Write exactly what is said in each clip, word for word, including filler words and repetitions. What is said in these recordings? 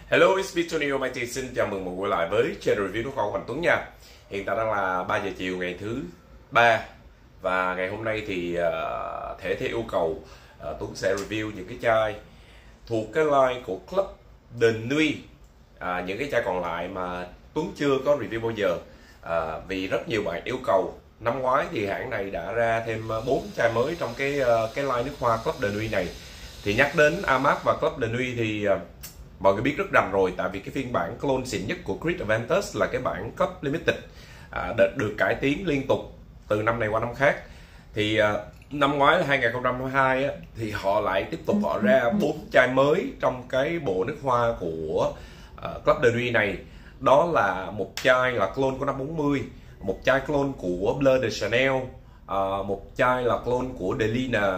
Hello, it's me Tony Almighty. Xin chào mừng mọi người quay lại với channel review của Khoa Hoàng Tuấn nha. Hiện tại đang là ba giờ chiều ngày thứ ba và ngày hôm nay thì uh, thể theo yêu cầu uh, Tuấn sẽ review những cái chai thuộc cái line của Club de Nuit. Uh, những cái chai còn lại mà Tuấn chưa có review bao giờ uh, vì rất nhiều bạn yêu cầu. Năm ngoái thì hãng này đã ra thêm bốn chai mới trong cái uh, cái line nước hoa Club de Nuit này. Thì nhắc đến Amac và Club de Nuit thì uh, mọi người biết rất rành rồi, tại vì cái phiên bản clone xịn nhất của Creed Aventus là cái bản Club Limited à, được cải tiến liên tục từ năm này qua năm khác. Thì à, năm ngoái là hai không hai hai á, thì họ lại tiếp tục họ ra bốn chai mới trong cái bộ nước hoa của uh, Club de Nuit này. Đó là một chai là clone của năm bốn mươi, một chai clone của Bleu de Chanel, uh, một chai là clone của Delina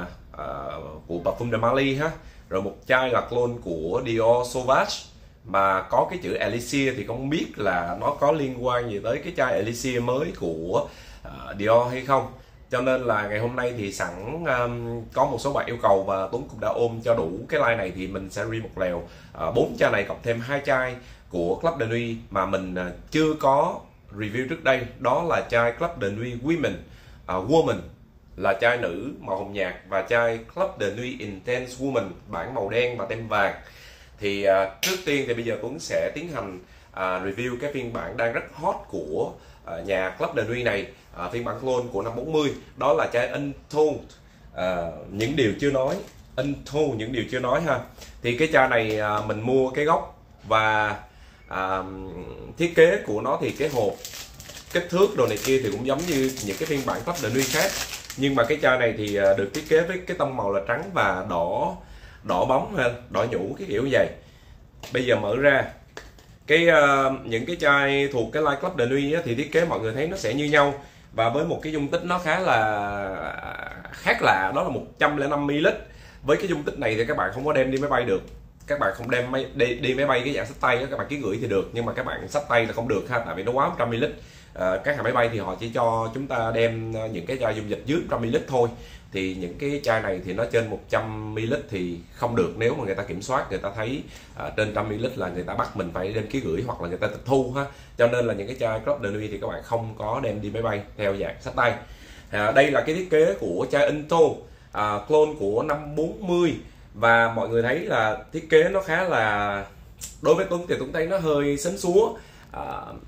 uh, của Parfum de Marly ha. Rồi một chai là clone của Dior Sauvage mà có cái chữ Elixir thì không biết là nó có liên quan gì tới cái chai Elixir mới của uh, Dior hay không. Cho nên là ngày hôm nay thì sẵn um, có một số bạn yêu cầu và Tuấn cũng đã ôm cho đủ cái line này thì mình sẽ review một lèo bốn uh, chai này cộng thêm hai chai của Club de Nuit mà mình uh, chưa có review trước đây. Đó là chai Club de Nuit Women, uh, Woman là chai nữ màu hồng nhạt và chai Club de Nuit Intense Woman bản màu đen và tem vàng. Thì uh, trước tiên thì bây giờ Tuấn sẽ tiến hành uh, review cái phiên bản đang rất hot của uh, nhà Club de Nuit này, uh, phiên bản clone của năm bốn mươi. Đó là chai Untold, uh, những điều chưa nói, Untold những điều chưa nói ha. Thì cái chai này uh, mình mua cái gốc và uh, thiết kế của nó thì cái hộp kích thước đồ này kia thì cũng giống như những cái phiên bản Club de Nuit khác, nhưng mà cái chai này thì được thiết kế với cái tông màu là trắng và đỏ đỏ bóng ha, đỏ nhũ cái kiểu vậy. Bây giờ mở ra cái uh, những cái chai thuộc cái line Club de Nuit á, thì thiết kế mọi người thấy nó sẽ như nhau và với một cái dung tích nó khá là khác lạ, đó là một trăm lẻ năm mi li lít. Với cái dung tích này thì các bạn không có đem đi máy bay được, các bạn không đem máy, đi, đi máy bay cái dạng xách tay đó, các bạn ký gửi thì được, nhưng mà các bạn xách tay là không được ha, tại vì nó quá một trăm mi li lít. À, các hãng máy bay thì họ chỉ cho chúng ta đem những cái chai dung dịch dưới một trăm mi li lít thôi, thì những cái chai này thì nó trên một trăm mi li lít thì không được. Nếu mà người ta kiểm soát, người ta thấy à, trên một trăm mi li lít là người ta bắt mình phải đem ký gửi hoặc là người ta tịch thu ha. Cho nên là những cái chai Club de Nuit thì các bạn không có đem đi máy bay theo dạng xách tay. À, đây là cái thiết kế của chai Untold, à, clone của năm bốn mươi và mọi người thấy là thiết kế nó khá là, đối với Tuấn thì Tuấn thấy nó hơi sến súa, à,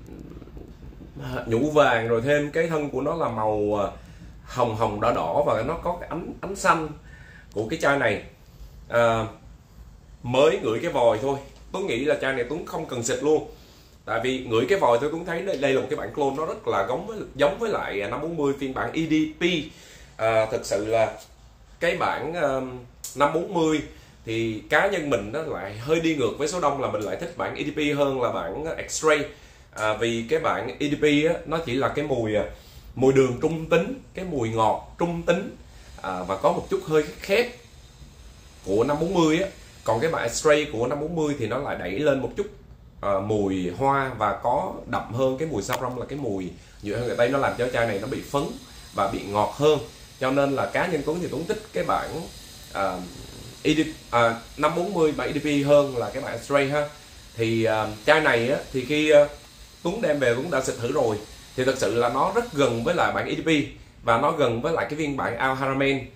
nhũ vàng, rồi thêm cái thân của nó là màu hồng hồng đỏ đỏ và nó có cái ánh ánh xanh của cái chai này. À, mới ngửi cái vòi thôi Tuấn nghĩ là chai này Tuấn không cần xịt luôn, tại vì ngửi cái vòi thôi Tuấn thấy đây, đây là một cái bản clone nó rất là giống với giống với lại năm bốn mươi phiên bản e đê pê. À, thực sự là cái bản uh, năm bốn mươi thì cá nhân mình nó lại hơi đi ngược với số đông, là mình lại thích bản e đê pê hơn là bản X-Ray. À, vì cái bản e đê pê á, nó chỉ là cái mùi mùi đường trung tính, cái mùi ngọt trung tính, à, và có một chút hơi khét của năm bốn mươi á. Còn cái bản X-Ray của năm bốn mươi thì nó lại đẩy lên một chút à, mùi hoa và có đậm hơn cái mùi saffron, là cái mùi nhựa hơn người Tây, nó làm cho chai này nó bị phấn và bị ngọt hơn. Cho nên là cá nhân Tuấn thì Tuấn thích cái bản à, e đê, à, năm bốn mươi bản e đê pê hơn là cái bản X-Ray ha. Thì à, chai này á, thì khi à, Tuấn đem về Tuấn đã xịt thử rồi thì thật sự là nó rất gần với lại bản e đê pê và nó gần với lại cái phiên bản Al Haramain,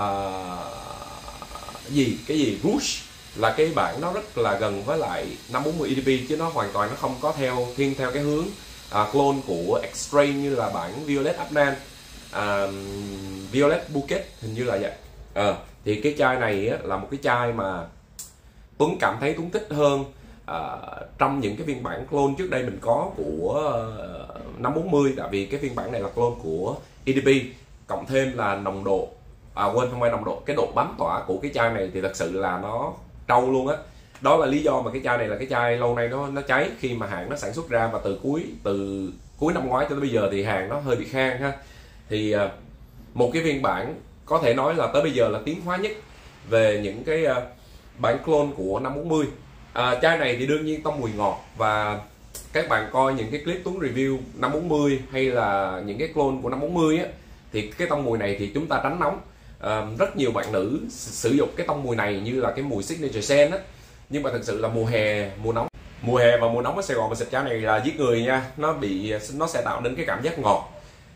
uh, gì cái gì Rouge, là cái bản nó rất là gần với lại năm bốn mươi e đê pê, chứ nó hoàn toàn nó không có theo thiên theo cái hướng uh, clone của X-Ray như là bản Violet Abnan, uh, Violet Bouquet hình như là vậy. Uh, thì cái chai này á, là một cái chai mà Tuấn cảm thấy Tuấn thích hơn À, trong những cái phiên bản clone trước đây mình có của uh, năm bốn mươi, tại vì cái phiên bản này là clone của e đê pê, cộng thêm là nồng độ, à quên không phải nồng độ, cái độ bám tỏa của cái chai này thì thật sự là nó trâu luôn á. Đó là lý do mà cái chai này là cái chai lâu nay nó nó cháy khi mà hàng nó sản xuất ra, và từ cuối từ cuối năm ngoái cho tới bây giờ thì hàng nó hơi bị khan ha. Thì uh, một cái phiên bản có thể nói là tới bây giờ là tiến hóa nhất về những cái uh, bản clone của năm bốn mươi. À, chai này thì đương nhiên tông mùi ngọt, và các bạn coi những cái clip Tuấn review năm bốn mươi hay là những cái clone của năm bốn mươi á, thì cái tông mùi này thì chúng ta tránh nóng. À, rất nhiều bạn nữ sử dụng cái tông mùi này như là cái mùi signature scent á, nhưng mà thật sự là mùa hè, mùa nóng Mùa hè và mùa nóng ở Sài Gòn mà xịt chai này là giết người nha. Nó bị nó sẽ tạo nên cái cảm giác ngọt.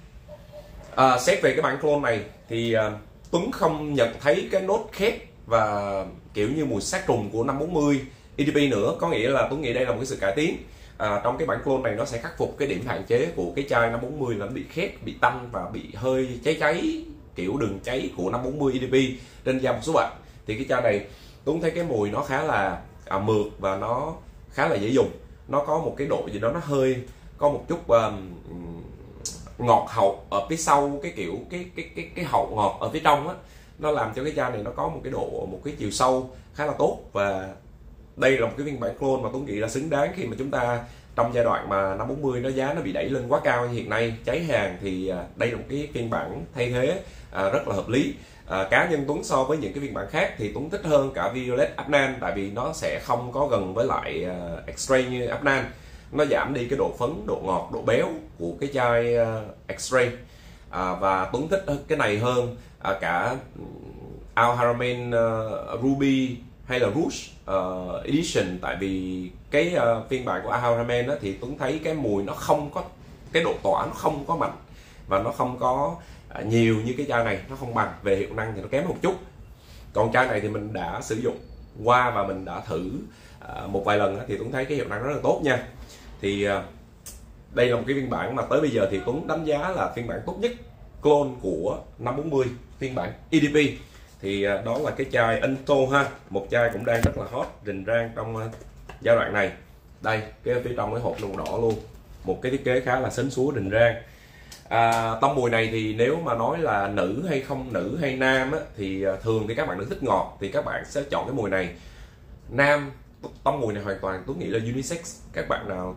À, xét về cái bản clone này thì uh, Tuấn không nhận thấy cái nốt khét và kiểu như mùi sát trùng của năm bốn mươi E D P nữa. Có nghĩa là Tuấn nghĩ đây là một cái sự cải tiến. À, trong cái bản clone này nó sẽ khắc phục cái điểm hạn chế của cái chai năm bốn mươi là nó bị khét, bị tanh và bị hơi cháy cháy, kiểu đường cháy của năm bốn mươi E D P trên da một số bạn. Thì cái chai này Tuấn thấy cái mùi nó khá là à, mượt và nó khá là dễ dùng. Nó có một cái độ gì đó nó hơi có một chút um, ngọt hậu ở phía sau, cái kiểu cái cái cái cái hậu ngọt ở phía trong á, nó làm cho cái chai này nó có một cái độ, một cái chiều sâu khá là tốt. Và đây là một cái phiên bản clone mà Tuấn nghĩ là xứng đáng khi mà chúng ta trong giai đoạn mà năm bốn mươi nó giá nó bị đẩy lên quá cao như hiện nay, cháy hàng, thì đây là một cái phiên bản thay thế à, rất là hợp lý. À, cá nhân Tuấn so với những cái phiên bản khác thì Tuấn thích hơn cả Violet Adnan, tại vì nó sẽ không có gần với lại uh, X-Ray như Adnan. Nó giảm đi cái độ phấn, độ ngọt, độ béo của cái chai uh, X-Ray. À, và Tuấn thích cái này hơn à, cả Al Haramain uh, Ruby hay là Rouge uh, Edition. Tại vì cái uh, phiên bản của Al Haramain thì Tuấn thấy cái mùi nó không có, cái độ tỏa nó không có mạnh và nó không có uh, nhiều như cái chai này, nó không bằng. Về hiệu năng thì nó kém một chút. Còn chai này thì mình đã sử dụng qua và mình đã thử uh, một vài lần thì Tuấn thấy cái hiệu năng rất là tốt nha. Thì uh, đây là một cái phiên bản mà tới bây giờ thì Tuấn đánh giá là phiên bản tốt nhất clone của năm bốn mươi phiên bản E D P. Thì uh, đó là cái chai Ento ha, một chai cũng đang rất là hot, rình rang trong uh, giai đoạn này. Đây, cái phía trong cái hộp màu đỏ luôn, một cái thiết kế khá là sến súa, rình rang. À, tông mùi này thì nếu mà nói là nữ hay không, nữ hay nam á, thì uh, thường thì các bạn nữ thích ngọt thì các bạn sẽ chọn cái mùi này. Nam, tông mùi này hoàn toàn tôi nghĩ là unisex. Các bạn nào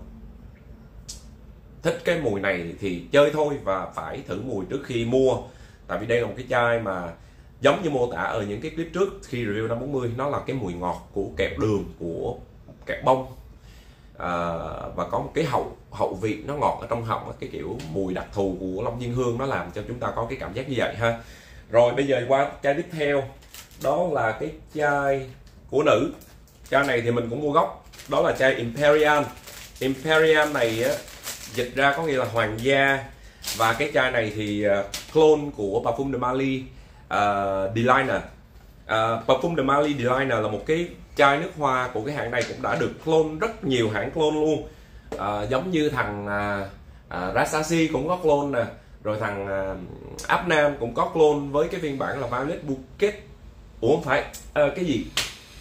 thích cái mùi này thì chơi thôi và phải thử mùi trước khi mua. Tại vì đây là một cái chai mà giống như mô tả ở những cái clip trước khi review năm bốn mươi, nó là cái mùi ngọt của kẹo đường, của kẹo bông, à, và có một cái hậu hậu vị nó ngọt ở trong họng, cái kiểu mùi đặc thù của Long Diên Hương nó làm cho chúng ta có cái cảm giác như vậy ha. Rồi bây giờ qua chai tiếp theo, đó là cái chai của nữ. Chai này thì mình cũng mua gốc, đó là chai Imperial. Imperial này á, dịch ra có nghĩa là hoàng gia. Và cái chai này thì uh, clone của Parfum de Marly uh, Deliner. uh, Parfum de Marly Deliner là một cái chai nước hoa của cái hãng này, cũng đã được clone rất nhiều hãng clone luôn. uh, Giống như thằng uh, uh, Rasashi cũng có clone nè, rồi thằng uh, Adnan cũng có clone với cái phiên bản là Violet Bouquet. Ủa không phải, uh, cái gì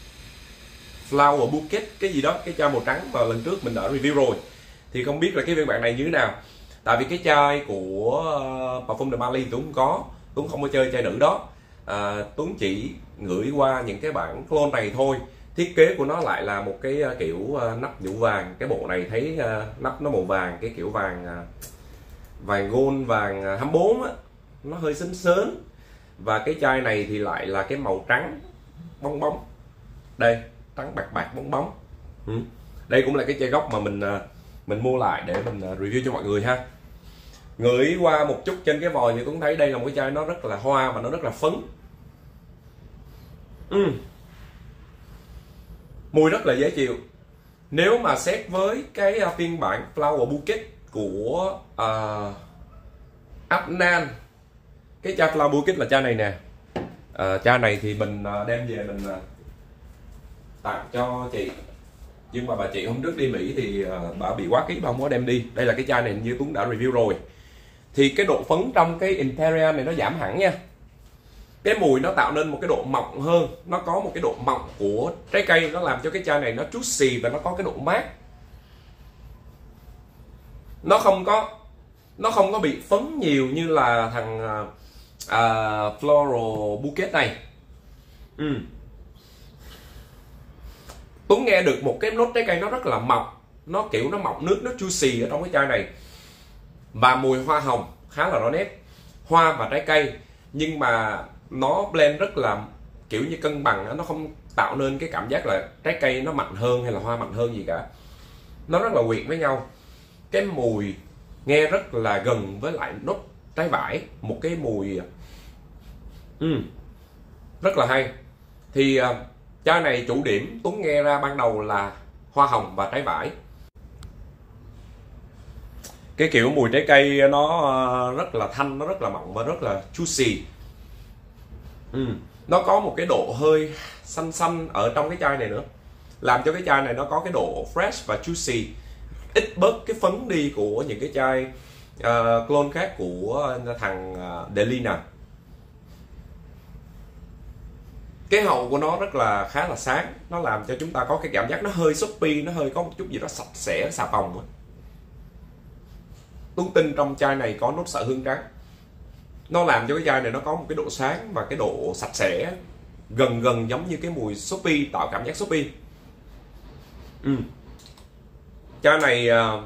Flower Bouquet, cái gì đó, cái chai màu trắng mà lần trước mình đã review rồi. Thì không biết là cái phiên bản này như thế nào. Tại vì cái chai của uh, Parfum de Marly Tuấn không có, Tuấn không có chơi chai nữ đó. uh, Tuấn chỉ gửi qua những cái bản clone này thôi. Thiết kế của nó lại là một cái uh, kiểu uh, nắp nhũ vàng. Cái bộ này thấy uh, nắp nó màu vàng, cái kiểu vàng uh, vàng gold, vàng uh, hai mươi bốn á, nó hơi sến sến. Và cái chai này thì lại là cái màu trắng bóng bóng. Đây, trắng bạc bạc bóng bóng. ừ. Đây cũng là cái chai gốc mà mình uh, mình mua lại để mình review cho mọi người ha. Ngửi qua một chút trên cái vòi thì Tuấn thấy đây là một cái chai nó rất là hoa và nó rất là phấn. uhm. Mùi rất là dễ chịu. Nếu mà xét với cái phiên bản Flower Bouquet của uh, Adnan, cái chai Flower Bouquet là chai này nè. uh, Chai này thì mình đem về mình tặng cho chị, nhưng mà bà chị hôm trước đi Mỹ thì uh, bà bị quá ký, bà không có đem đi. Đây là cái chai này như Tuấn đã review rồi. Thì cái độ phấn trong cái Imperial này nó giảm hẳn nha. Cái mùi nó tạo nên một cái độ mọng hơn, nó có một cái độ mọng của trái cây, nó làm cho cái chai này nó juicy và nó có cái độ mát. Nó không có nó không có bị phấn nhiều như là thằng uh, uh, Floral Bouquet này. ừ. Tuấn nghe được một cái nốt trái cây nó rất là mọng, nó kiểu nó mọng nước, nó juicy ở trong cái chai này. Và mùi hoa hồng khá là rõ nét, hoa và trái cây, nhưng mà nó blend rất là kiểu như cân bằng, nó không tạo nên cái cảm giác là trái cây nó mạnh hơn hay là hoa mạnh hơn gì cả. Nó rất là quyện với nhau. Cái mùi nghe rất là gần với lại nốt trái vải, một cái mùi ừ, rất là hay. Thì uh, chai này chủ điểm Tuấn nghe ra ban đầu là hoa hồng và trái vải. Cái kiểu mùi trái cây nó rất là thanh, nó rất là mọng và rất là juicy. ừ. Nó có một cái độ hơi xanh xanh ở trong cái chai này nữa, làm cho cái chai này nó có cái độ fresh và juicy, ít bớt cái phấn đi của những cái chai uh, clone khác của thằng uh, Delina. Cái hậu của nó rất là khá là sáng, nó làm cho chúng ta có cái cảm giác nó hơi soapy, nó hơi có một chút gì đó sạch sẽ, xà phòng ấy. Tuấn tin trong chai này có nốt xạ hương trắng, nó làm cho cái chai này nó có một cái độ sáng và cái độ sạch sẽ, gần gần giống như cái mùi soapy, tạo cảm giác soapy. ừ. Chai này uh,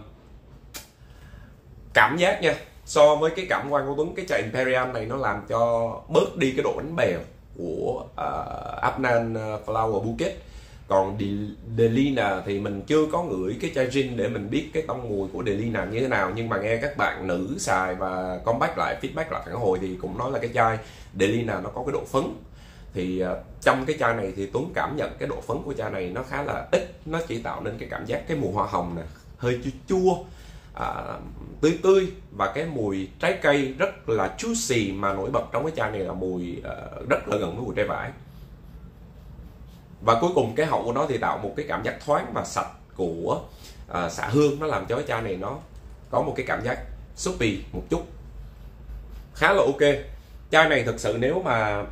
cảm giác nha, so với cái cảm quan của Tuấn, cái chai Imperial này nó làm cho bớt đi cái độ bánh bèo của uh, Afnan Flower Bouquet. Còn Delina thì mình chưa có ngửi cái chai gin để mình biết cái tông mùi của Delina như thế nào, nhưng mà nghe các bạn nữ xài và comeback lại, feedback lại phản hồi thì cũng nói là cái chai Delina nó có cái độ phấn. Thì uh, trong cái chai này thì Tuấn cảm nhận cái độ phấn của chai này nó khá là ít, nó chỉ tạo nên cái cảm giác cái mùi hoa hồng này hơi chua chua, uh, tươi tươi, và cái mùi trái cây rất là juicy, mà nổi bật trong cái chai này là mùi uh, rất là gần với mùi trái vải. Và cuối cùng cái hậu của nó thì tạo một cái cảm giác thoáng và sạch của uh, xạ hương, nó làm cho cái chai này nó có một cái cảm giác soapy một chút, khá là ok. Chai này thực sự nếu mà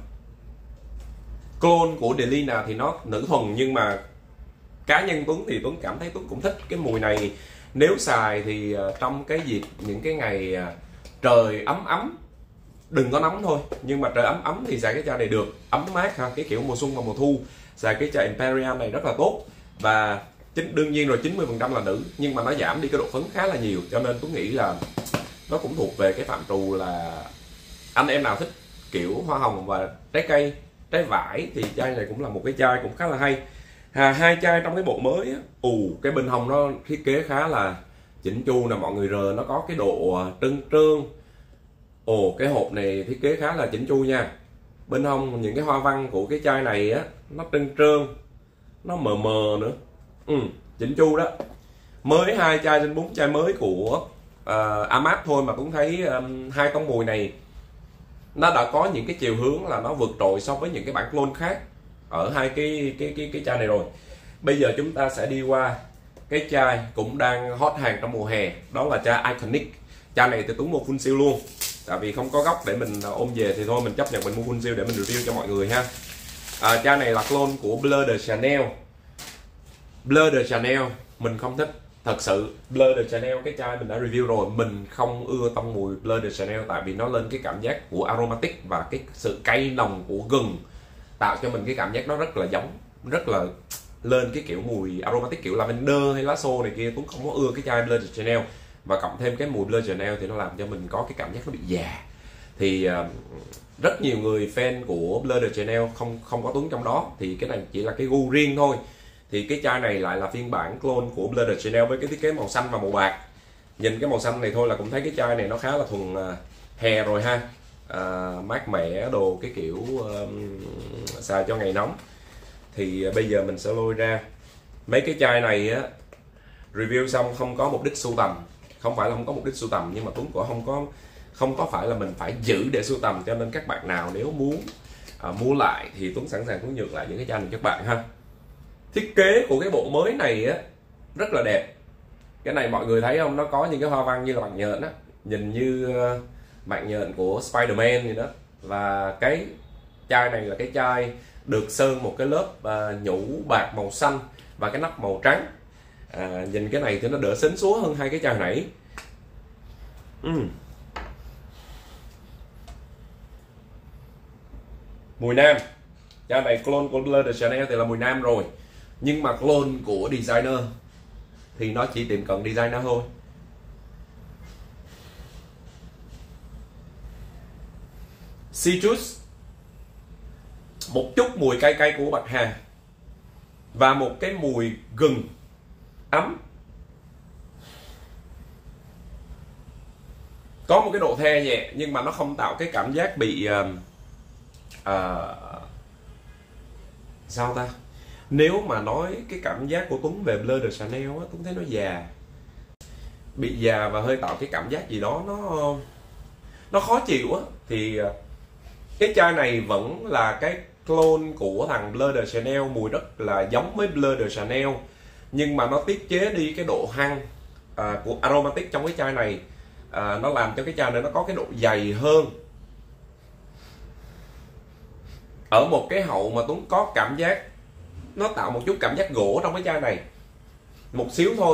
clone của Delina thì nó nữ thuần, nhưng mà cá nhân Tuấn thì Tuấn cảm thấy Tuấn cũng thích cái mùi này. Nếu xài thì uh, trong cái dịp những cái ngày uh, trời ấm ấm, đừng có nóng thôi, nhưng mà trời ấm ấm thì xài cái chai này được, ấm mát ha, cái kiểu mùa xuân và mùa thu xài cái chai Imperial này rất là tốt. Và chính đương nhiên rồi, chín mươi phần trăm là nữ, nhưng mà nó giảm đi cái độ phấn khá là nhiều, cho nên tôi nghĩ là nó cũng thuộc về cái phạm trù là anh em nào thích kiểu hoa hồng và trái cây, trái vải thì chai này cũng là một cái chai cũng khá là hay. À, hai chai trong cái bộ mới á, ù cái bên hông nó thiết kế khá là chỉnh chu nè mọi người, rờ nó có cái độ trơn trơn. Ồ, cái hộp này thiết kế khá là chỉnh chu nha. Bên hông những cái hoa văn của cái chai này á, nó trơn trơn, nó mờ mờ nữa. Ừ, chỉnh chu đó. Mới hai chai trên bốn chai mới của uh, Amad thôi mà cũng thấy um, hai tông mùi này nó đã có những cái chiều hướng là nó vượt trội so với những cái bản clone khác ở hai cái cái cái cái chai này rồi. Bây giờ chúng ta sẽ đi qua cái chai cũng đang hot hàng trong mùa hè, đó là chai Iconic. Chai này thì Tuấn mua full siêu luôn, tại vì không có gốc để mình ôm về thì thôi mình chấp nhận mình mua full siêu để mình review cho mọi người ha. À, chai này là clone của Bleu de Chanel. Bleu de Chanel mình không thích, thật sự. Bleu de Chanel cái chai mình đã review rồi, mình không ưa tông mùi Bleu de Chanel, tại vì nó lên cái cảm giác của aromatic và cái sự cay nồng của gừng, tạo cho mình cái cảm giác nó rất là giống, rất là lên cái kiểu mùi aromatic kiểu lavender hay lá xô này kia. Tuấn không có ưa cái chai Bleu de Chanel, và cộng thêm cái mùi Bleu de Chanel thì nó làm cho mình có cái cảm giác nó bị già. Thì uh, rất nhiều người fan của Bleu de Chanel, không không có Tuấn trong đó, thì cái này chỉ là cái gu riêng thôi. Thì cái chai này lại là phiên bản clone của Bleu de Chanel với cái thiết kế màu xanh và màu bạc. Nhìn cái màu xanh này thôi là cũng thấy cái chai này nó khá là thuần uh, hè rồi ha. Uh, mát mẻ đồ cái kiểu uh, xài cho ngày nóng. Thì uh, bây giờ mình sẽ lôi ra mấy cái chai này á, review xong không có mục đích sưu tầm, không phải là không có mục đích sưu tầm, nhưng mà Tuấn cũng không có không có phải là mình phải giữ để sưu tầm, cho nên các bạn nào nếu muốn uh, mua lại thì Tuấn sẵn sàng Tuấn nhượng lại những cái chai này cho các bạn ha. Thiết kế của cái bộ mới này á rất là đẹp. Cái này mọi người thấy không, nó có những cái hoa văn như là mạng nhện á, nhìn như uh, mạng nhện của Spider-Man gì đó. Và cái chai này là cái chai được sơn một cái lớp uh, nhũ bạc màu xanh và cái nắp màu trắng. À, nhìn cái này thì nó đỡ sến súa hơn hai cái chai nãy. uhm. Mùi nam. Chai này clone của Bleu de Chanel thì là mùi nam rồi, nhưng mà clone của designer thì nó chỉ tiệm cận designer thôi. Citrus, một chút mùi cay cay của bạc hà, và một cái mùi gừng ấm. Có một cái độ the nhẹ, nhưng mà nó không tạo cái cảm giác bị uh, uh, sao ta, Nếu mà nói cái cảm giác của Tuấn về Bleu de Chanel á, Tuấn thấy nó già, bị già và hơi tạo cái cảm giác gì đó nó nó khó chịu á. Thì cái chai này vẫn là cái clone của thằng Bleu de Chanel, mùi rất là giống với Bleu de Chanel, nhưng mà nó tiết chế đi cái độ hăng à, của aromatic trong cái chai này. à, nó làm cho cái chai này nó có cái độ dày hơn. Ở một cái hậu mà Tuấn có cảm giác nó tạo một chút cảm giác gỗ trong cái chai này, một xíu thôi.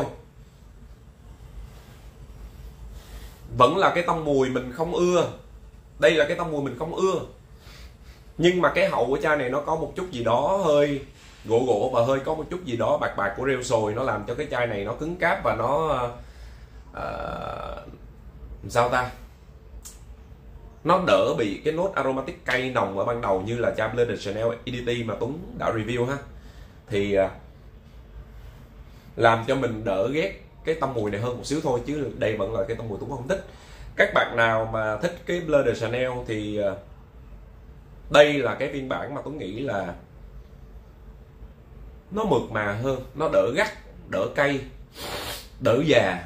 Vẫn là cái tông mùi mình không ưa, đây là cái tông mùi mình không ưa, nhưng mà cái hậu của chai này nó có một chút gì đó hơi gỗ gỗ và hơi có một chút gì đó bạc bạc của rêu sồi, nó làm cho cái chai này nó cứng cáp và nó uh, sao ta, nó đỡ bị cái nốt aromatic cay nồng ở ban đầu như là chai Bleu de Chanel e đê tê mà Tuấn đã review ha. Thì uh, làm cho mình đỡ ghét cái tông mùi này hơn một xíu thôi, chứ đây vẫn là cái tông mùi Tuấn không thích. Các bạn nào mà thích cái Bleu de Chanel thì uh, đây là cái phiên bản mà Tuấn nghĩ là nó mượt mà hơn, nó đỡ gắt, đỡ cay, đỡ già,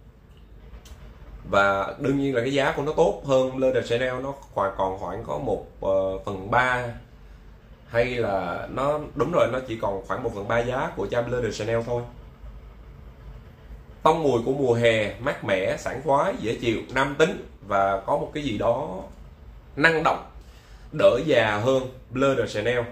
và đương nhiên là cái giá của nó tốt hơn Bleu de Chanel. Nó còn còn khoảng có một uh, phần ba, hay là nó đúng rồi, nó chỉ còn khoảng một phần ba giá của chai Bleu de Chanel thôi. Tông mùi của mùa hè mát mẻ, sảng khoái, dễ chịu, nam tính và có một cái gì đó năng động, đỡ già hơn Bleu de Chanel.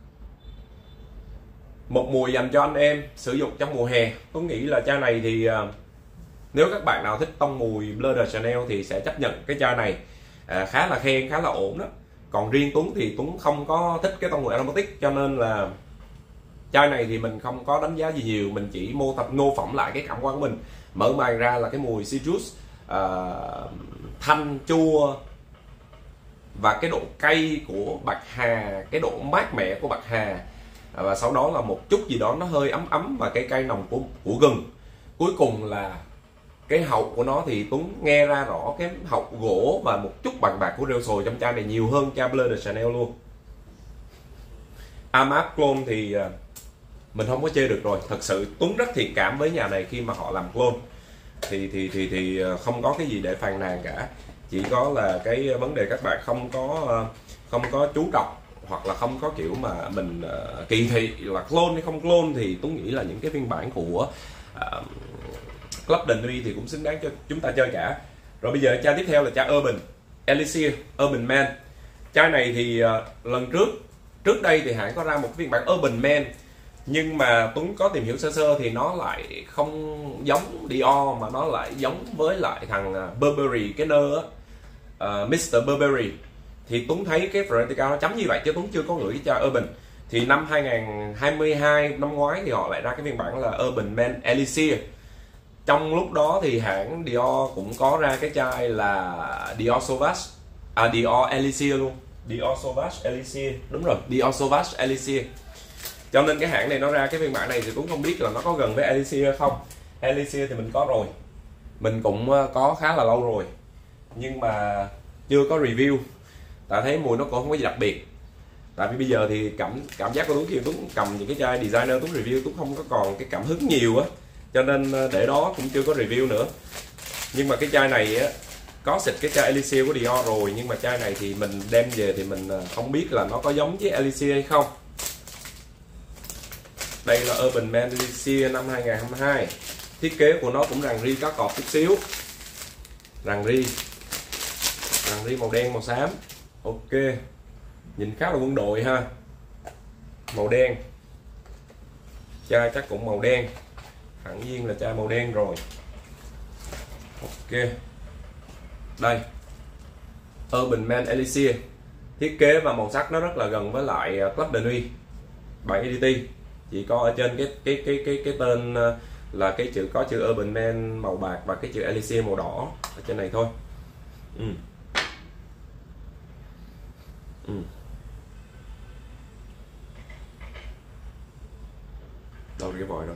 Một mùi dành cho anh em sử dụng trong mùa hè. Tôi nghĩ là chai này thì uh, nếu các bạn nào thích tông mùi Bleu de Chanel thì sẽ chấp nhận cái chai này, à, khá là khen, khá là ổn đó. Còn riêng Tuấn thì Tuấn không có thích cái tông mùi aromatic, cho nên là chai này thì mình không có đánh giá gì nhiều, mình chỉ mô tập mô phỏng lại cái cảm quan của mình. Mở màn ra là cái mùi citrus, uh, thanh chua và cái độ cay của bạc hà, cái độ mát mẻ của bạc hà, và sau đó là một chút gì đó nó hơi ấm ấm và cái cay nồng của của gừng. Cuối cùng là cái hậu của nó thì Tuấn nghe ra rõ cái hậu gỗ và một chút bằng bạc của rêu sồi trong chai này nhiều hơn chai Bleu de Chanel luôn. Amap clone thì mình không có chê được rồi, thật sự Tuấn rất thiện cảm với nhà này khi mà họ làm clone, thì thì thì thì không có cái gì để phàn nàn cả. Chỉ có là cái vấn đề các bạn không có không có chú trọng, hoặc là không có kiểu mà mình uh, kỳ thị là clone hay không clone, thì Tuấn nghĩ là những cái phiên bản của uh, Club de Nuit thì cũng xứng đáng cho chúng ta chơi cả. Rồi bây giờ chai tiếp theo là chai Urban Elixir Urban Man. Chai này thì uh, lần trước trước đây thì hãng có ra một cái phiên bản Urban Man, nhưng mà Tuấn có tìm hiểu sơ sơ thì nó lại không giống Dior, mà nó lại giống với lại thằng Burberry cái nơ á, uh, mít tơ Burberry. Thì Tuấn thấy cái Fragrantica nó chấm như vậy chứ Tuấn chưa có gửi cái chai Urban. Thì năm hai không hai hai, năm ngoái thì họ lại ra cái phiên bản là Urban Man Elixir. Trong lúc đó thì hãng Dior cũng có ra cái chai là Dior Sauvage, à Dior Elixir luôn, Dior Sauvage Elixir, đúng rồi, Dior Sauvage Elixir. Cho nên cái hãng này nó ra cái phiên bản này thì Tuấn không biết là nó có gần với Elixir hay không. Elixir thì mình có rồi, mình cũng có khá là lâu rồi, nhưng mà chưa có review, tại thấy mùi nó cũng không có gì đặc biệt. Tại vì bây giờ thì cảm cảm giác của Tuấn khi Tuấn cầm những cái chai designer Tuấn review, Tuấn không có còn cái cảm hứng nhiều á, cho nên để đó cũng chưa có review nữa. Nhưng mà cái chai này á, có xịt cái chai Elixir của Dior rồi, nhưng mà chai này thì mình đem về thì mình không biết là nó có giống với Elixir hay không. Đây là Urban Man Elixir năm hai không hai hai. Thiết kế của nó cũng rằn ri có cọp chút xíu, rằn ri rằn ri màu đen màu xám. Ok, nhìn khá là quân đội ha. Màu đen, chai chắc cũng màu đen, hẳn nhiên là chai màu đen rồi. Ok, đây Urban Man Elixir. Thiết kế và màu sắc nó rất là gần với lại Club de Nuit bản e đê tê, chỉ có ở trên cái cái cái cái cái tên là cái chữ có chữ Urban Man màu bạc và cái chữ Elixir màu đỏ ở trên này thôi. Ừ. Ừ. Đâu cái vòi rồi.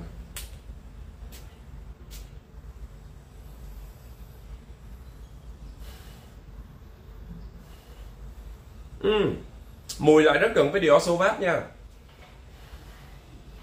Ừ. Mùi lại rất gần với Dior Sauvage nha.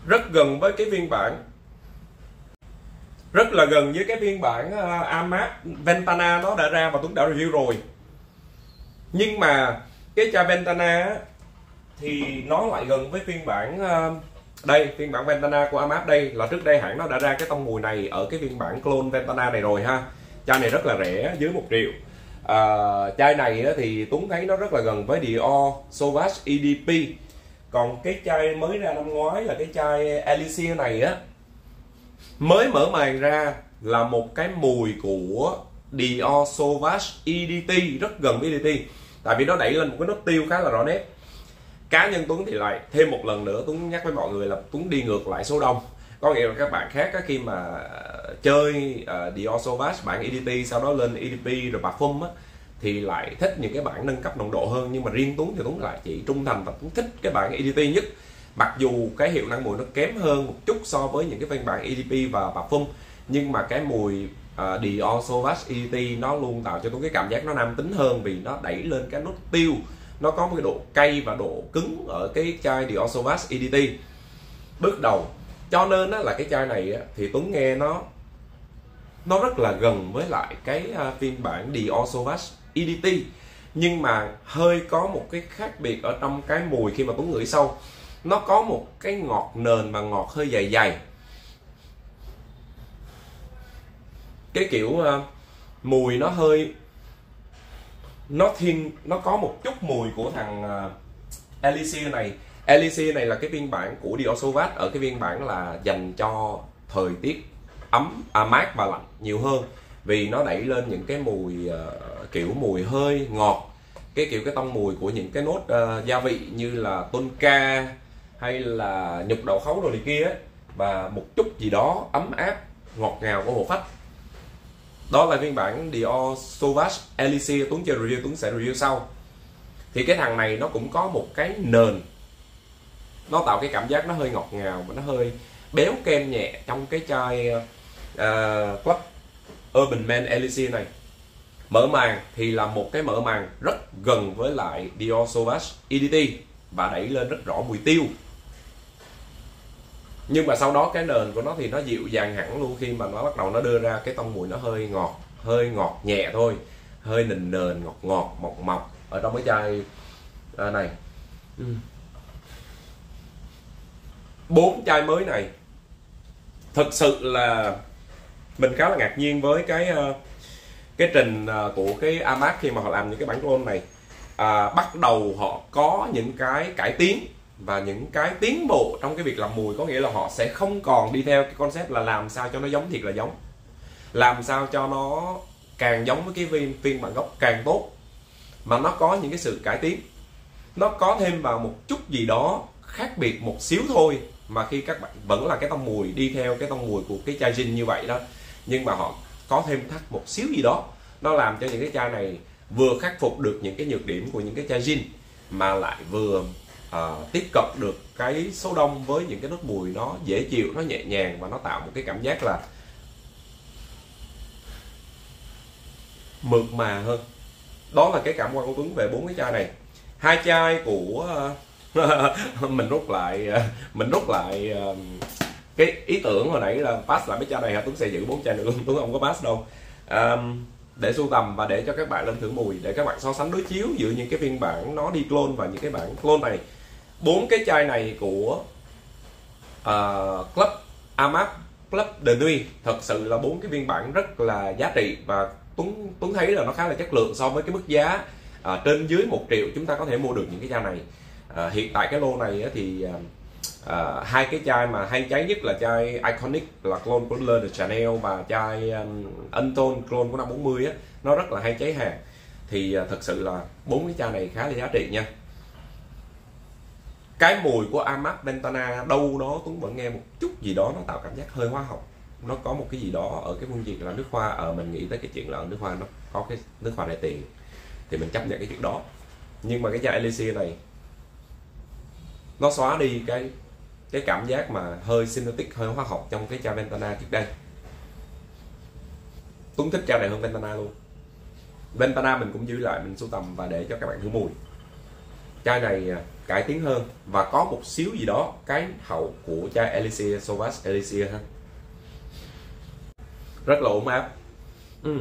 rất gần với cái phiên bản rất là gần với cái phiên bản uh, Amac Ventana nó đã ra và Tuấn đã review rồi. Nhưng mà cái chai Ventana á, thì nó lại gần với phiên bản uh, đây, phiên bản Ventana của Amac đây, là trước đây hãng nó đã ra cái tông mùi này ở cái phiên bản clone Ventana này rồi ha. Chai này rất là rẻ, dưới một triệu. À, chai này á, thì Tuấn thấy nó rất là gần với Dior Sauvage e đê pê. Còn cái chai mới ra năm ngoái là cái chai Elixir này á, mới mở màn ra là một cái mùi của Dior Sauvage e đê tê, rất gần với e đê tê. Tại vì nó đẩy lên một cái nốt tiêu khá là rõ nét. Cá nhân Tuấn thì lại thêm một lần nữa Tuấn nhắc với mọi người là Tuấn đi ngược lại số đông. Có nghĩa là các bạn khác á, khi mà chơi uh, Dior Sauvage bản e đê tê sau đó lên e đê pê rồi parfum á, thì lại thích những cái bản nâng cấp nồng độ hơn. Nhưng mà riêng Tuấn thì Tuấn lại chỉ trung thành và Tuấn thích cái bản e đê tê nhất. Mặc dù cái hiệu năng mùi nó kém hơn một chút so với những cái phiên bản e đê pê và parfum, nhưng mà cái mùi uh, Dior Sauvage e đê tê nó luôn tạo cho Tuấn cái cảm giác nó nam tính hơn, vì nó đẩy lên cái nốt tiêu, nó có một cái độ cay và độ cứng ở cái chai Dior Sauvage e đê tê bước đầu. Cho nên á, là cái chai này á, thì Tuấn nghe nó nó rất là gần với lại cái uh, phiên bản Dior Sauvage e đê tê, nhưng mà hơi có một cái khác biệt ở trong cái mùi. Khi mà Tuấn ngửi sâu, nó có một cái ngọt nền mà ngọt hơi dày dày, cái kiểu uh, mùi nó hơi nó thiên nó có một chút mùi của thằng uh, Elixir này. Elixir này là cái phiên bản của Dior Sauvage ở cái phiên bản là dành cho thời tiết ấm, à, mát và lạnh nhiều hơn, vì nó đẩy lên những cái mùi uh, kiểu mùi hơi ngọt, cái kiểu cái tông mùi của những cái nốt uh, gia vị như là tonka hay là nhục đậu khấu rồi này kia ấy, và một chút gì đó ấm áp ngọt ngào của hồ phách. Đó là phiên bản Dior Sauvage Elixir. Tuấn chưa review, Tuấn sẽ review sau. Thì cái thằng này nó cũng có một cái nền, nó tạo cái cảm giác nó hơi ngọt ngào và nó hơi béo kem nhẹ trong cái chai uh, Club Urban Man Elixir này. Mở màn thì là một cái mở màn rất gần với lại Dior Sauvage e đê tê và đẩy lên rất rõ mùi tiêu. Nhưng mà sau đó cái nền của nó thì nó dịu dàng hẳn luôn, khi mà nó bắt đầu nó đưa ra cái tông mùi nó hơi ngọt, hơi ngọt nhẹ thôi, hơi nền nền ngọt ngọt mọc mọc ở trong cái chai à, này. Bốn chai mới này thực sự là mình khá là ngạc nhiên với cái cái trình của cái Amac khi mà họ làm những cái bản clone này. À, bắt đầu họ có những cái cải tiến và những cái tiến bộ trong cái việc làm mùi, có nghĩa là họ sẽ không còn đi theo cái concept là làm sao cho nó giống thiệt là giống, làm sao cho nó càng giống với cái phiên, phiên bản gốc càng tốt, mà nó có những cái sự cải tiến, nó có thêm vào một chút gì đó khác biệt một xíu thôi, mà khi các bạn vẫn là cái tông mùi đi theo cái tông mùi của cái chai gin như vậy đó, nhưng mà họ có thêm thắt một xíu gì đó, nó làm cho những cái chai này vừa khắc phục được những cái nhược điểm của những cái chai gin, mà lại vừa uh, tiếp cận được cái số đông với những cái nốt mùi nó dễ chịu, nó nhẹ nhàng và nó tạo một cái cảm giác là mượt mà hơn. Đó là cái cảm quan của Tuấn về bốn cái chai này. Hai chai của uh, mình rút lại uh, mình rút lại uh, cái ý tưởng hồi nãy là pass lại mấy chai này hả? Tuấn sẽ giữ bốn chai nữa luôn, Tuấn không có pass đâu. Um, để sưu tầm và để cho các bạn lên thử mùi, để các bạn so sánh đối chiếu giữa những cái phiên bản nó đi clone và những cái bản clone này. Bốn cái chai này của uh, Club Amac Club de Nuit thật sự là bốn cái phiên bản rất là giá trị, và Tuấn Tuấn thấy là nó khá là chất lượng so với cái mức giá uh, trên dưới một triệu chúng ta có thể mua được những cái chai này. Uh, hiện tại cái lô này thì uh, uh, hai cái chai mà hay cháy nhất là chai Iconic là clone của Le de Chanel, và chai um, Untold clone của năm bốn mươi á, nó rất là hay cháy hàng. Thì uh, thật sự là bốn cái chai này khá là giá trị nha. Cái mùi của Amac Ventana đâu đó Tuấn vẫn nghe một chút gì đó nó tạo cảm giác hơi hóa học, nó có một cái gì đó ở cái phương diện là nước hoa. Ở ờ, mình nghĩ tới cái chuyện là nước hoa nó có cái nước hoa rẻ tiền thì mình chấp nhận cái chuyện đó, nhưng mà cái chai Elixir này nó xóa đi cái cái cảm giác mà hơi synthetic, hơi hóa học trong cái chai Ventana trước đây. Tuấn thích chai này hơn Ventana luôn. Ventana mình cũng giữ lại, mình sưu tầm và để cho các bạn thử mùi. chai này cải tiến hơn và có một xíu gì đó cái hậu của chai Elixir, Sauvage Elixir ha. Rất là ổn áp. ừ.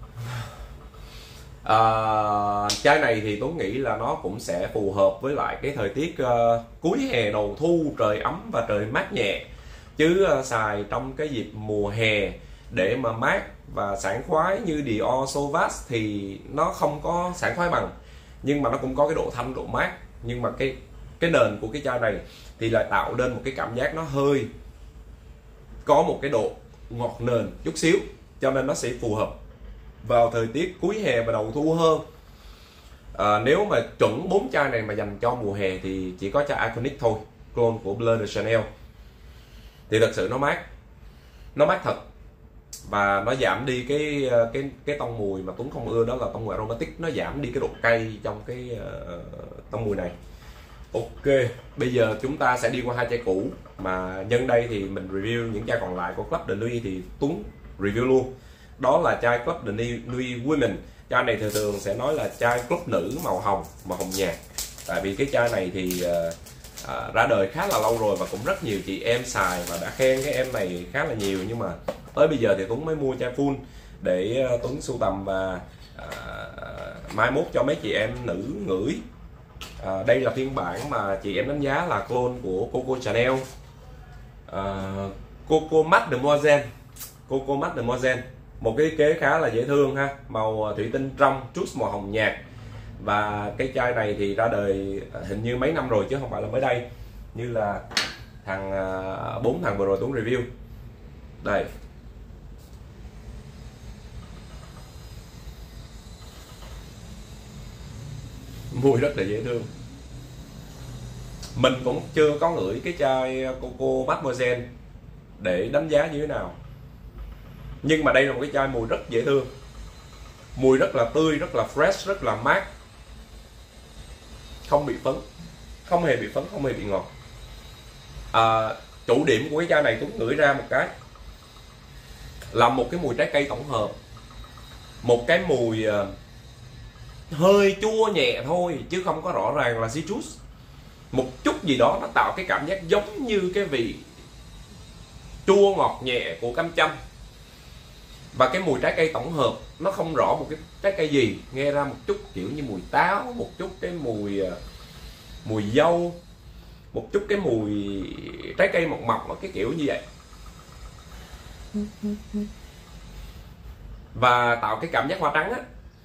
à, chai này thì Tuấn nghĩ là nó cũng sẽ phù hợp với lại cái thời tiết uh, cuối hè đầu thu, trời ấm và trời mát nhẹ, chứ uh, xài trong cái dịp mùa hè để mà mát và sảng khoái như Dior Sauvage thì nó không có sảng khoái bằng, nhưng mà nó cũng có cái độ thanh, độ mát. Nhưng mà cái cái nền của cái chai này thì lại tạo nên một cái cảm giác nó hơi có một cái độ ngọt nền chút xíu, cho nên nó sẽ phù hợp vào thời tiết cuối hè và đầu thu hơn. à, Nếu mà chuẩn bốn chai này mà dành cho mùa hè thì chỉ có chai Iconic thôi, clone của Bleu de Chanel, thì thật sự nó mát, nó mát thật, và nó giảm đi cái cái cái tông mùi mà Tuấn không ưa, đó là tông mùi aromatic. Nó giảm đi cái độ cay trong cái uh, tông mùi này. Ok, bây giờ chúng ta sẽ đi qua hai chai cũ, mà nhân đây thì mình review những chai còn lại của Club de Nuit thì Tuấn review luôn. Đó là chai Club de Nuit Women. Chai này thường thường sẽ nói là chai club nữ màu hồng, màu hồng nhạt. Tại vì cái chai này thì uh, uh, ra đời khá là lâu rồi và cũng rất nhiều chị em xài và đã khen cái em này khá là nhiều, nhưng mà tới bây giờ thì Tuấn mới mua chai full để uh, Tuấn sưu tầm và uh, mai mốt cho mấy chị em nữ ngửi. À, đây là phiên bản mà chị em đánh giá là clone của Coco Chanel, à, Coco Mademoiselle, Coco Mademoiselle. Một cái kế khá là dễ thương ha, màu thủy tinh trong, chút màu hồng nhạt. Và cái chai này thì ra đời hình như mấy năm rồi chứ không phải là mới đây, như là thằng bốn thằng vừa rồi Tuấn review. Đây, mùi rất là dễ thương. Mình cũng chưa có ngửi cái chai Coco Mademoiselle để đánh giá như thế nào, nhưng mà đây là một cái chai mùi rất dễ thương, mùi rất là tươi, rất là fresh, rất là mát, không bị phấn, không hề bị phấn, không hề bị ngọt. à, Chủ điểm của cái chai này Tuấn ngửi ra một cái là một cái mùi trái cây tổng hợp, một cái mùi hơi chua nhẹ thôi chứ không có rõ ràng là citrus. Một chút gì đó nó tạo cái cảm giác giống như cái vị chua ngọt nhẹ của cam chanh. Và cái mùi trái cây tổng hợp nó không rõ một cái trái cây gì, nghe ra một chút kiểu như mùi táo, một chút cái mùi mùi dâu, một chút cái mùi trái cây mọng mọng, cái kiểu như vậy. Và tạo cái cảm giác hoa trắng á,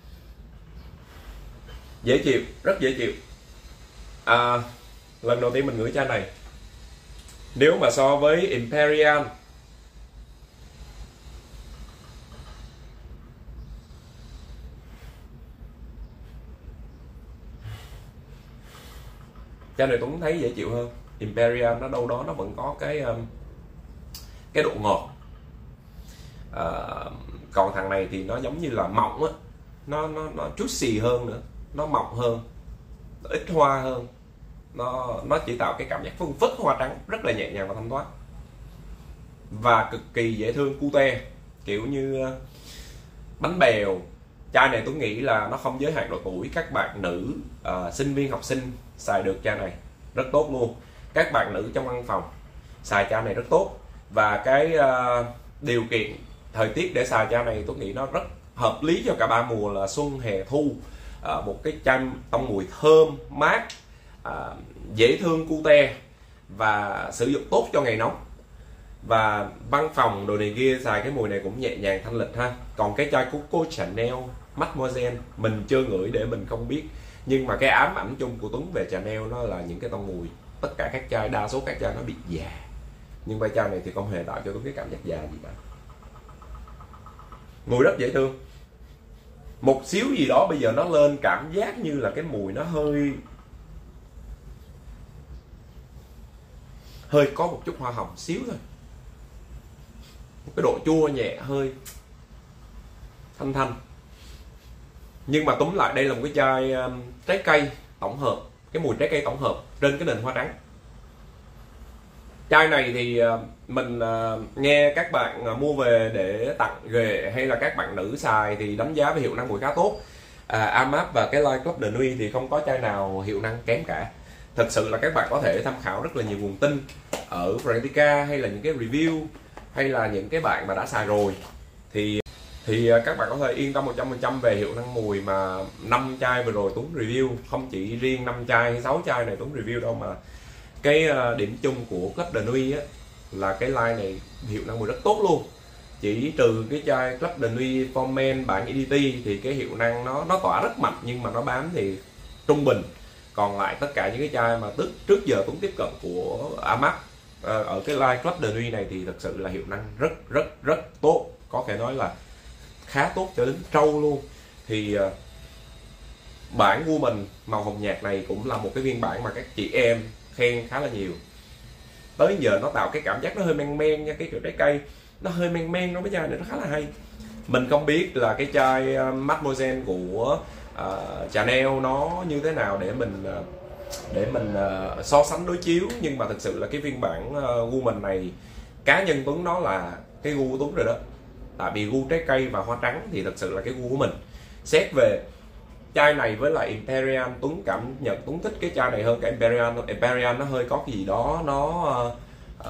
dễ chịu, rất dễ chịu. à, Lần đầu tiên mình ngửi chai này, nếu mà so với Imperial, chai này Tuấn thấy dễ chịu hơn. Imperial nó đâu đó nó vẫn có cái cái độ ngọt, à, còn thằng này thì nó giống như là mọng á, nó nó nó juicy hơn nữa, nó mọng hơn, nó ít hoa hơn, nó nó chỉ tạo cái cảm giác phân phất hoa trắng rất là nhẹ nhàng và thanh thoát, và cực kỳ dễ thương, cute, kiểu như bánh bèo. Chai này tôi nghĩ là nó không giới hạn độ tuổi, các bạn nữ, uh, sinh viên, học sinh xài được chai này rất tốt luôn. Các bạn nữ trong văn phòng xài chai này rất tốt, và cái uh, điều kiện thời tiết để xài chai này tôi nghĩ nó rất hợp lý cho cả ba mùa là xuân, hè, thu. Uh, một cái chai tông mùi thơm, mát, uh, dễ thương, cute và sử dụng tốt cho ngày nóng. Và văn phòng đồ này kia xài cái mùi này cũng nhẹ nhàng, thanh lịch ha. Còn cái chai Coco Chanel Mademoiselle mình chưa ngửi để mình không biết, nhưng mà cái ám ảnh chung của Tuấn về Chanel nó là những cái tông mùi, tất cả các chai, đa số các chai nó bị già, nhưng vai chai này thì không hề tạo cho Tuấn cái cảm giác già gì cả. Mùi rất dễ thương, một xíu gì đó bây giờ nó lên cảm giác như là cái mùi nó hơi hơi có một chút hoa hồng xíu thôi, một cái độ chua nhẹ, hơi thanh thanh. Nhưng mà túm lại đây là một cái chai um, trái cây tổng hợp, cái mùi trái cây tổng hợp trên cái nền hoa trắng. Chai này thì uh, mình uh, nghe các bạn uh, mua về để tặng ghệ hay là các bạn nữ xài thì đánh giá về hiệu năng mùi khá tốt. à, AMAP và cái line Club de Nuit thì không có chai nào hiệu năng kém cả. Thật sự là các bạn có thể tham khảo rất là nhiều nguồn tin ở Frangtica hay là những cái review hay là những cái bạn mà đã xài rồi, thì thì các bạn có thể yên tâm một trăm phần trăm về hiệu năng mùi mà năm chai vừa rồi Tuấn review. Không chỉ riêng năm chai hay sáu chai này Tuấn review đâu, mà cái điểm chung của Club de Nuit á là cái line này hiệu năng mùi rất tốt luôn. Chỉ trừ cái chai Club de Nuit For Men bản e đê tê thì cái hiệu năng nó nó tỏa rất mạnh nhưng mà nó bám thì trung bình. Còn lại tất cả những cái chai mà tức trước giờ Tuấn tiếp cận của AMAP ở cái line Club de Nuit này thì thật sự là hiệu năng rất rất rất tốt, có thể nói là khá tốt cho đến trâu luôn. Thì uh, bản Woman màu hồng nhạt này cũng là một cái phiên bản mà các chị em khen khá là nhiều. Tới giờ nó tạo cái cảm giác nó hơi men men nha, cái kiểu trái cây nó hơi men men, nó cái chai này nó khá là hay. Mình không biết là cái chai uh, Mademoiselle của uh, Chanel nó như thế nào để mình uh, để mình uh, so sánh đối chiếu, nhưng mà thực sự là cái phiên bản uh, Woman này cá nhân Tuấn nó là cái gu của Tuấn rồi đó. Tại vì gu trái cây và hoa trắng thì thật sự là cái gu của mình. Xét về chai này với lại Imperial, Tuấn cảm nhận Tuấn thích cái chai này hơn cả Imperial. Imperial nó hơi có cái gì đó nó uh,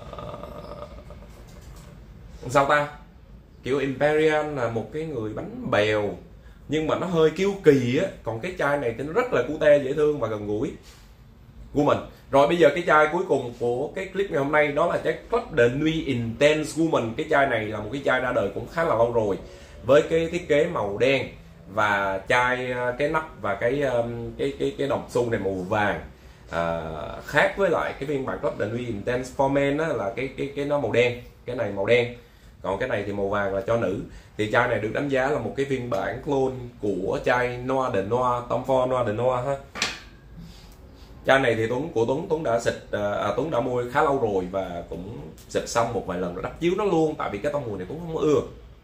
uh, sao ta, kiểu Imperial là một cái người bánh bèo nhưng mà nó hơi kiêu kỳ á, còn cái chai này thì nó rất là cute, dễ thương và gần gũi của mình. Rồi bây giờ cái chai cuối cùng của cái clip ngày hôm nay đó là chai Club de Nuit Intense Woman. Cái chai này là một cái chai ra đời cũng khá là lâu rồi với cái thiết kế màu đen và chai cái nắp và cái cái cái cái đồng xu này màu vàng. À, khác với lại cái phiên bản Club de Nuit Intense For Men á, là cái cái cái nó màu đen, cái này màu đen, còn cái này thì màu vàng là cho nữ. Thì chai này được đánh giá là một cái phiên bản clone của chai Noir de Noir, Tom Ford Noir de Noir ha. Chai này thì Tuấn của Tuấn Tuấn đã xịt à, Tuấn đã mua khá lâu rồi và cũng xịt xong một vài lần rồi đắp chiếu nó luôn, tại vì cái tông mùi này Tuấn không ưa.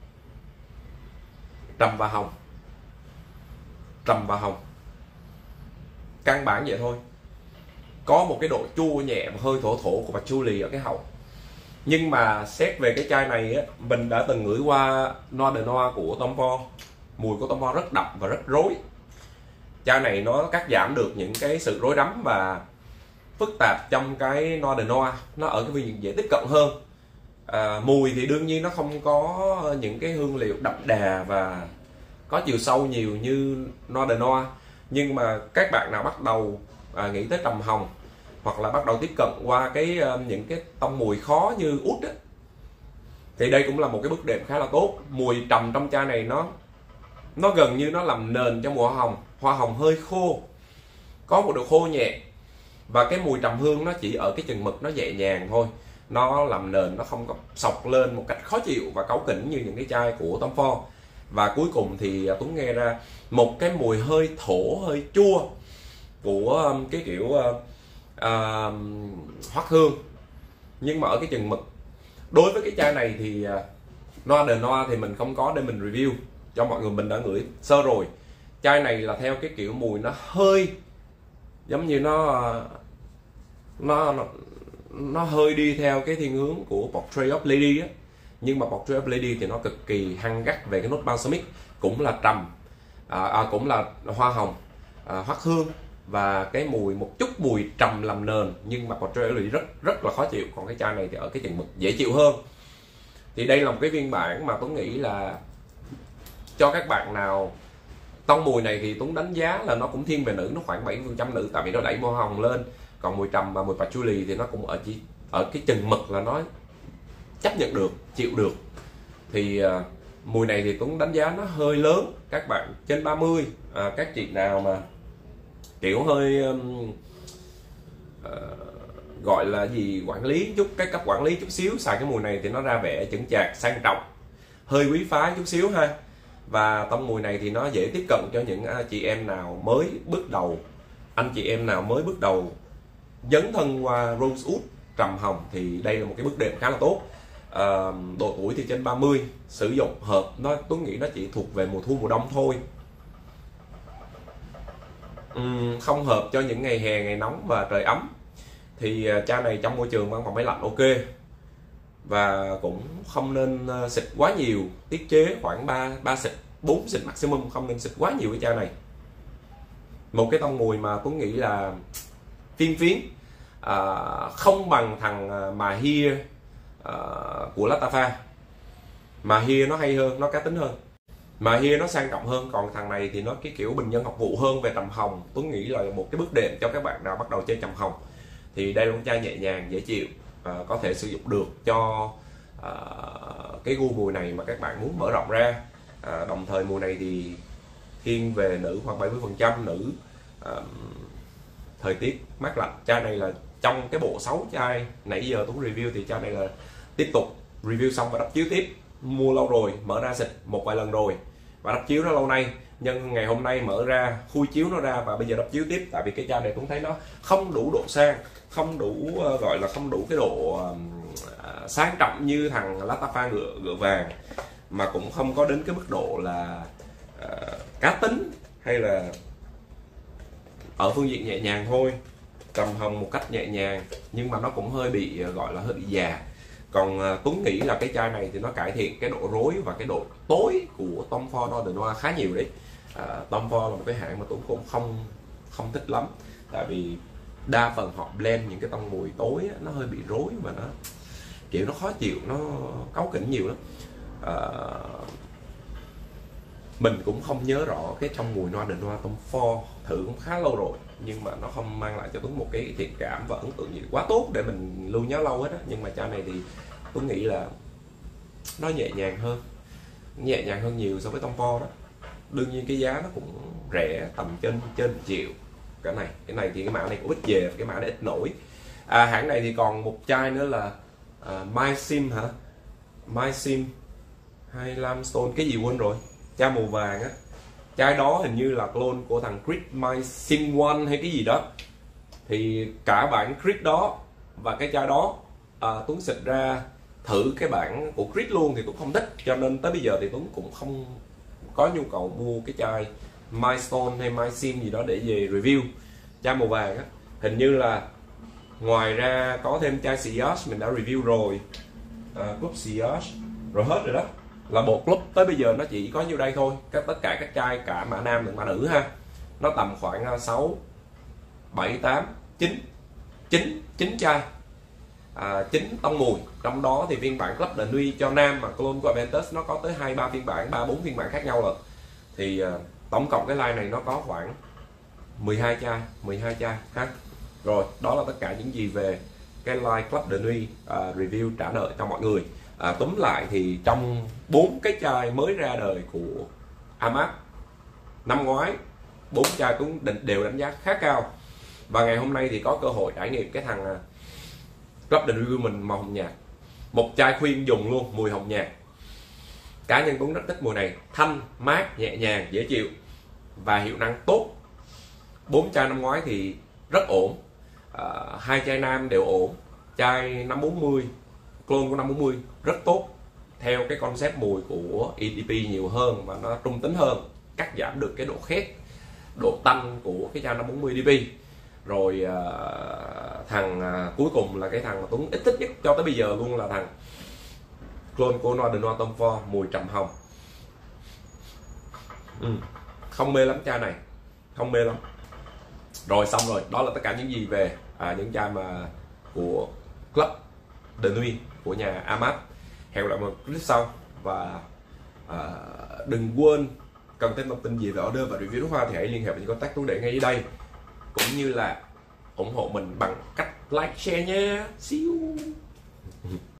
Trầm và hồng, trầm và hồng, căn bản vậy thôi. Có một cái độ chua nhẹ và hơi thổ thổ của patchouli ở cái hậu. Nhưng mà xét về cái chai này á, mình đã từng ngửi qua Noir de Noir của Tom Ford, mùi của Tom Ford rất đậm và rất rối. Chai này nó cắt giảm được những cái sự rối rắm và phức tạp trong cái Noir de Noir, nó ở cái viên dễ tiếp cận hơn. À, mùi thì đương nhiên nó không có những cái hương liệu đậm đà và có chiều sâu nhiều như Noir de Noir, nhưng mà các bạn nào bắt đầu à, nghĩ tới trầm hồng hoặc là bắt đầu tiếp cận qua cái những cái tông mùi khó như út á, thì đây cũng là một cái bước đệm khá là tốt. Mùi trầm trong chai này nó nó gần như nó làm nền cho mùa hồng, hoa hồng hơi khô, có một độ khô nhẹ, và cái mùi trầm hương nó chỉ ở cái chừng mực nó nhẹ nhàng thôi, nó làm nền, nó không có sọc lên một cách khó chịu và cáu kỉnh như những cái chai của Tom Ford. Và cuối cùng thì Tuấn nghe ra một cái mùi hơi thổ, hơi chua của cái kiểu uh, uh, hoắc hương, nhưng mà ở cái chừng mực. Đối với cái chai này thì uh, Noir de Noir thì mình không có để mình review cho mọi người, mình đã ngửi sơ rồi. Chai này là theo cái kiểu mùi nó hơi giống như nó nó nó, nó hơi đi theo cái thiên hướng của Portrait of Lady á, nhưng mà Portrait of Lady thì nó cực kỳ hăng gắt về cái nốt balsamic, cũng là trầm, à, à, cũng là hoa hồng, à, hoắc hương và cái mùi một chút mùi trầm làm nền, nhưng mà Portrait of Lady rất rất là khó chịu. Còn cái chai này thì ở cái chừng mực dễ chịu hơn. Thì đây là một cái phiên bản mà Tuấn nghĩ là cho các bạn nào tông mùi này thì Tuấn đánh giá là nó cũng thiên về nữ, nó khoảng bảy mươi phần trăm nữ, tại vì nó đẩy màu hồng lên. Còn mùi trầm và mùi patchouli thì nó cũng ở chỉ ở cái chừng mực là nó chấp nhận được, chịu được. Thì uh, mùi này thì Tuấn đánh giá nó hơi lớn. Các bạn trên ba mươi, à, các chị nào mà kiểu hơi um, uh, gọi là gì, quản lý chút, cái cấp quản lý chút xíu, xài cái mùi này thì nó ra vẻ chững chạc, sang trọng, hơi quý phái chút xíu ha. Và tông mùi này thì nó dễ tiếp cận cho những chị em nào mới bước đầu, anh chị em nào mới bước đầu dấn thân qua Rosewood trầm hồng thì đây là một cái bước đệm khá là tốt. À, độ tuổi thì trên ba mươi, sử dụng hợp, nó tôi nghĩ nó chỉ thuộc về mùa thu mùa đông thôi, uhm, không hợp cho những ngày hè, ngày nóng và trời ấm. Thì uh, chai này trong môi trường văn phòng máy lạnh ok, và cũng không nên uh, xịt quá nhiều, tiết chế khoảng ba ba xịt bốn xịt maximum, không nên xịt quá nhiều cái chai này. Một cái tông mùi mà Tuấn nghĩ là phiên phiến, à, không bằng thằng Mahir à, của Lattafa. Mahir nó hay hơn, nó cá tính hơn, Mahir nó sang trọng hơn, còn thằng này thì nó cái kiểu bình dân học vụ hơn về trầm hồng. Tuấn nghĩ là một cái bước đệm cho các bạn nào bắt đầu chơi trầm hồng. Thì đây là một chai nhẹ nhàng, dễ chịu, à, có thể sử dụng được cho à, cái gu mùi này mà các bạn muốn mở rộng ra. À, đồng thời mùa này thì thiên về nữ khoảng bảy mươi phần trăm nữ, à, thời tiết mát lạnh. Chai này là trong cái bộ sáu chai nãy giờ Tuấn review thì chai này là tiếp tục review xong và đắp chiếu tiếp. Mua lâu rồi, mở ra xịt một vài lần rồi và đắp chiếu nó lâu nay, nhưng ngày hôm nay mở ra khui chiếu nó ra và bây giờ đắp chiếu tiếp. Tại vì cái chai này Tuấn thấy nó không đủ độ sang, không đủ uh, gọi là không đủ cái độ uh, sang trọng như thằng Lattafa ngựa ngựa vàng, mà cũng không có đến cái mức độ là uh, cá tính hay là ở phương diện nhẹ nhàng thôi, trầm hồng một cách nhẹ nhàng, nhưng mà nó cũng hơi bị uh, gọi là hơi bị già. Còn uh, Tuấn nghĩ là cái chai này thì nó cải thiện cái độ rối và cái độ tối của Tom Ford Northern Noir khá nhiều đấy. Uh, Tom Ford là một cái hãng mà Tuấn cũng không không thích lắm, tại vì đa phần họ blend những cái tông mùi tối á, nó hơi bị rối và nó kiểu nó khó chịu, nó cáu kỉnh nhiều lắm. Uh, mình cũng không nhớ rõ cái trong mùi Northern Noir Tom Ford, thử cũng khá lâu rồi nhưng mà nó không mang lại cho Tuấn một cái thiện cảm và ấn tượng gì quá tốt để mình lưu nhớ lâu hết á. Nhưng mà chai này thì Tuấn nghĩ là nó nhẹ nhàng hơn, nhẹ nhàng hơn nhiều so với Tom Ford đó. Đương nhiên cái giá nó cũng rẻ, tầm trên trên một triệu. Cái này cái này thì cái mã này cũng ít về, cái mã này ít nổi. À, hãng này thì còn một chai nữa là uh, MySim hả, MySim hay Limestone cái gì quên rồi, chai màu vàng á. Chai đó hình như là clone của thằng Creed MySim One hay cái gì đó. Thì cả bản Creed đó và cái chai đó à, Tuấn xịt ra thử cái bản của Creed luôn thì Tuấn không thích, cho nên tới bây giờ thì Tuấn cũng không có nhu cầu mua cái chai MyStone hay MySim gì đó để về review. Chai màu vàng á, hình như là ngoài ra có thêm chai Sillage mình đã review rồi, à, Club Sillage rồi hết rồi đó. Là bộ club tới bây giờ nó chỉ có nhiêu đây thôi, các tất cả các chai cả mã nam lẫn mã nữ ha, nó tầm khoảng sáu bảy tám chín chín chín chai, à, chín tông mùi. Trong đó thì phiên bản Club de Nuit cho nam mà clone của Aventus nó có tới hai ba phiên bản, ba bốn phiên bản khác nhau rồi. Thì uh, tổng cộng cái line này nó có khoảng mười hai chai, mười hai chai ha. Rồi, đó là tất cả những gì về cái line Club de Nuit uh, review trả nợ cho mọi người. À, túm lại thì trong bốn cái chai mới ra đời của Amap năm ngoái, bốn chai cũng đều đánh giá khá cao. Và ngày hôm nay thì có cơ hội trải nghiệm cái thằng Club de Nuit mình màu hồng nhạt. Một chai khuyên dùng luôn, mùi hồng nhạt. Cá nhân Tuấn rất thích mùi này, thanh, mát, nhẹ nhàng, dễ chịu và hiệu năng tốt. Bốn chai năm ngoái thì rất ổn, à, hai chai nam đều ổn. Chai năm bốn mươi, clone của năm bốn mươi rất tốt, theo cái concept mùi của e tê pê nhiều hơn và nó trung tính hơn, cắt giảm được cái độ khét, độ tanh của cái chai năm bốn mươi đê pê. Rồi uh, thằng uh, cuối cùng là cái thằng mà Tuấn ít thích nhất cho tới bây giờ luôn là thằng clone của Northern Noir Tom Ford, mùi trầm hồng. ừ. Không mê lắm chai này, không mê lắm. Rồi xong rồi, đó là tất cả những gì về à, những chai mà của Club de Nuit của nhà Amap. Hẹn gặp lại một clip sau và à, đừng quên cần thêm thông tin gì về order và review nước hoa thì hãy liên hệ với contact Tuấn để ngay dưới đây, cũng như là ủng hộ mình bằng cách like share nha. See you.